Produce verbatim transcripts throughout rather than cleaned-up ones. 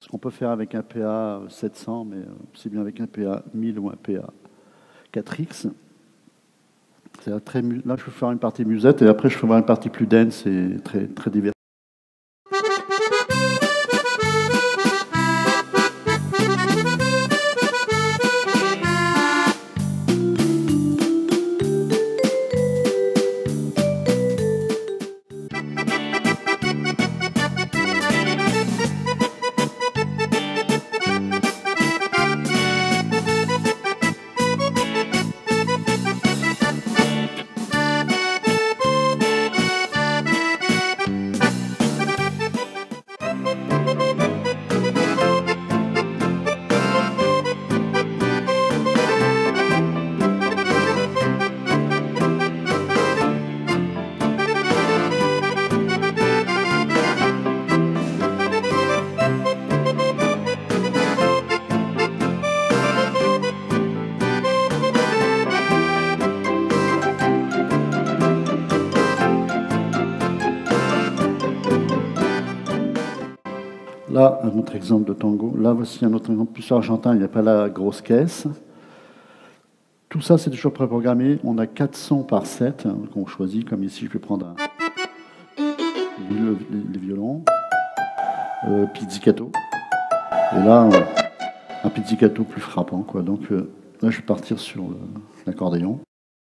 qu'on peut faire avec un P A sept cents, mais c'est bien avec un P A mille ou un P A quatre X. Très, là, je vais faire une partie musette et après, je vais faire une partie plus dense et très, très diverse. Là, un autre exemple de tango. Là, voici un autre exemple plus argentin. Il n'y a pas la grosse caisse. Tout ça, c'est toujours préprogrammé. On a quatre sons par set hein, qu'on choisit. Comme ici, je vais prendre un, le, les, les violons, euh, pizzicato. Et là, un pizzicato plus frappant, quoi. Donc euh, là, je vais partir sur l'accordéon.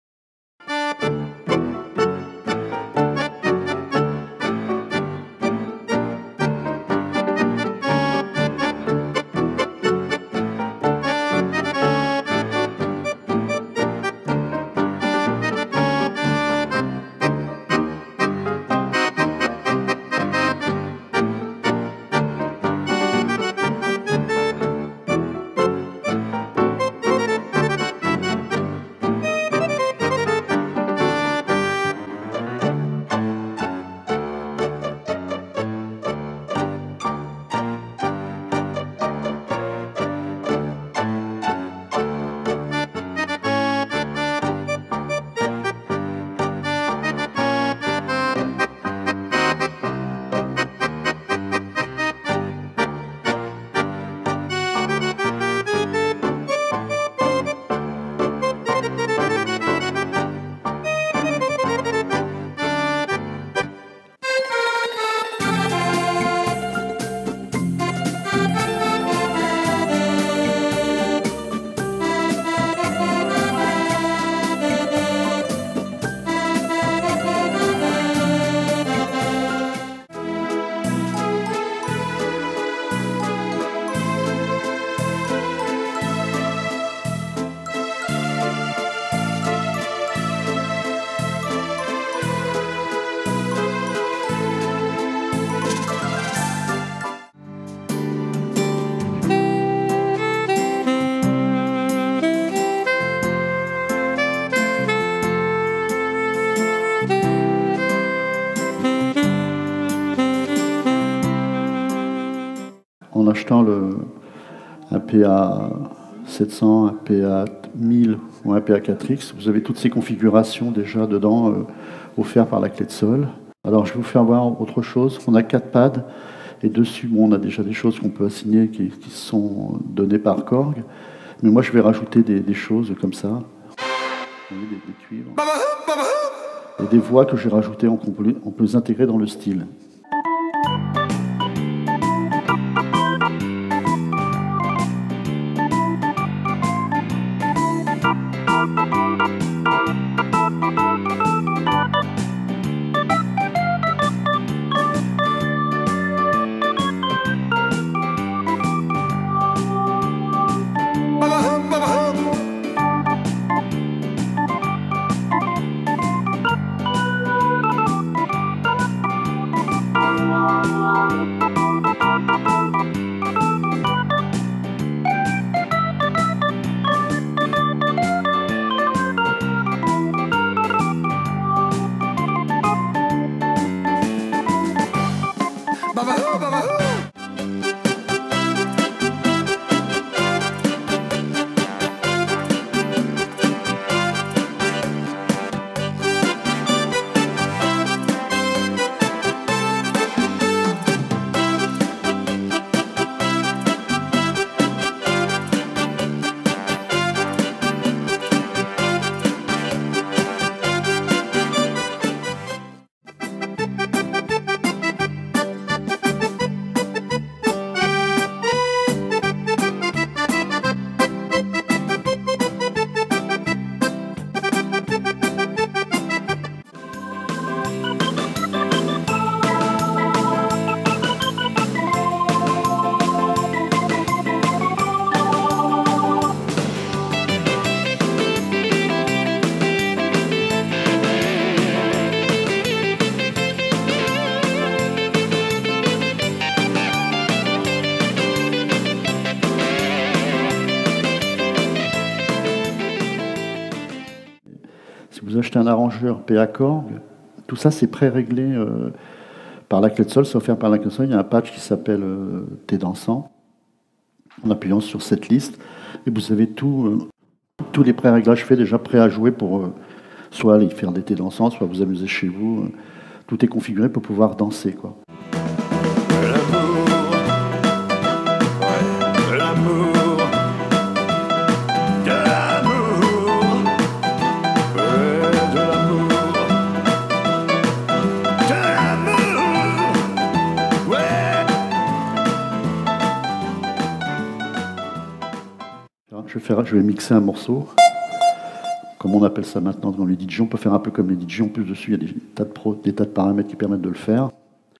En achetant le, un P A sept cents, un P A mille ou un P A quatre X, vous avez toutes ces configurations déjà dedans, euh, offertes par la clé de sol. Alors je vais vous faire voir autre chose. On a quatre pads et dessus, bon, on a déjà des choses qu'on peut assigner qui, qui sont données par Korg. Mais moi, je vais rajouter des, des choses comme ça. Des, des cuivres. Et des voix que j'ai rajoutées, on peut, on peut les intégrer dans le style. acheter un arrangeur P A Korg, tout ça c'est pré-réglé euh, par la clé de sol, c'est offert par la clé de sol. Il y a un patch qui s'appelle euh, Thé dansant. En appuyant sur cette liste, et vous avez tout, euh, tous les pré-réglages faits déjà prêts à jouer pour euh, soit aller faire des thés dansants, soit vous amuser chez vous. Euh, tout est configuré pour pouvoir danser, quoi. Je vais, faire, je vais mixer un morceau, comme on appelle ça maintenant dans les D J. On peut faire un peu comme les D J. En plus, dessus, il y a des tas de, pro, des tas de paramètres qui permettent de le faire.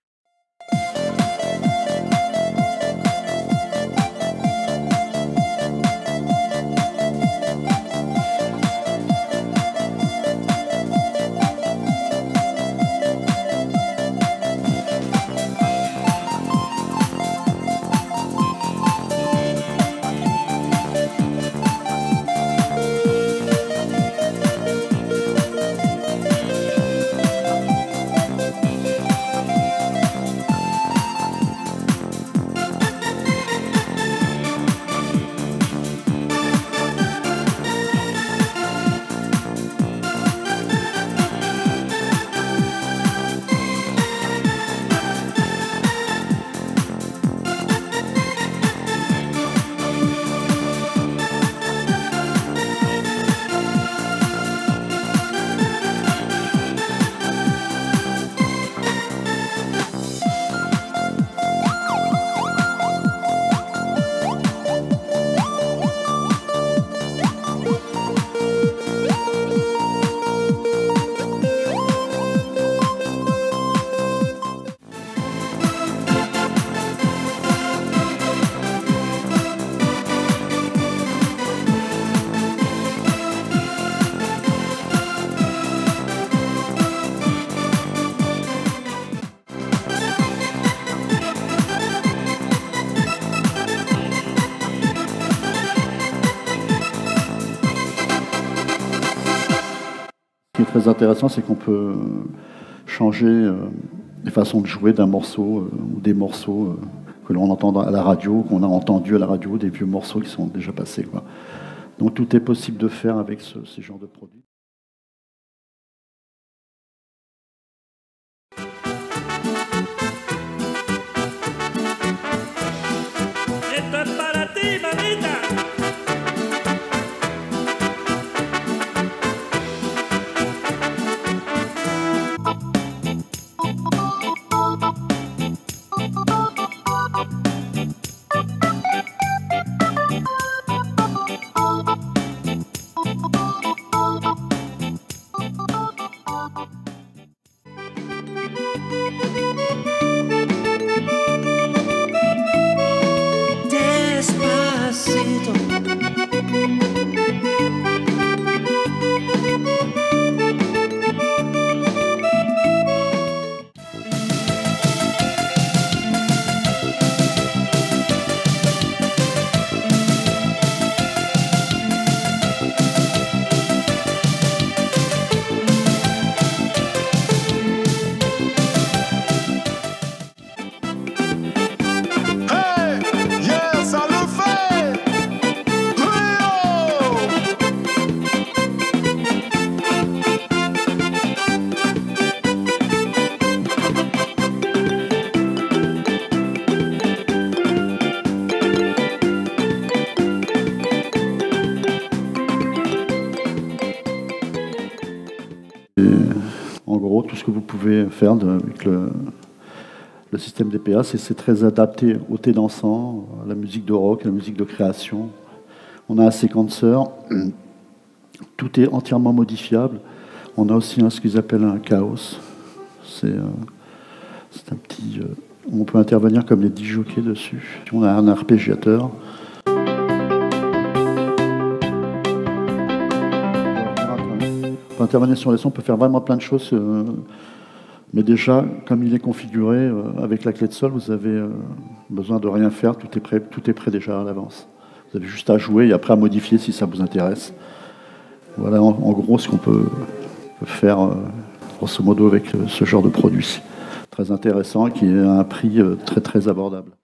Ce qui est très intéressant, c'est qu'on peut changer euh, les façons de jouer d'un morceau euh, ou des morceaux euh, que l'on entend à la radio, qu'on a entendu à la radio, des vieux morceaux qui sont déjà passés, quoi. Donc tout est possible de faire avec ce, ces genres de produits. En gros, tout ce que vous pouvez faire de, avec le, le système D P A, c'est très adapté au thé dansant, à la musique de rock, à la musique de création. On a un séquenceur, tout est entièrement modifiable. On a aussi un, ce qu'ils appellent un chaos. C'est euh, un petit... Euh, on peut intervenir comme les disjockeys dessus. On a un arpégiateur. On peut intervenir sur les sons, on peut faire vraiment plein de choses. Euh, mais déjà, comme il est configuré, euh, avec la clé de sol, vous avez euh, besoin de rien faire, tout est prêt, tout est prêt déjà à l'avance. Vous avez juste à jouer et après à modifier si ça vous intéresse. Voilà en, en gros ce qu'on peut, faire, euh, grosso modo, avec ce genre de produit. Très intéressant, qui est à un prix euh, très très abordable.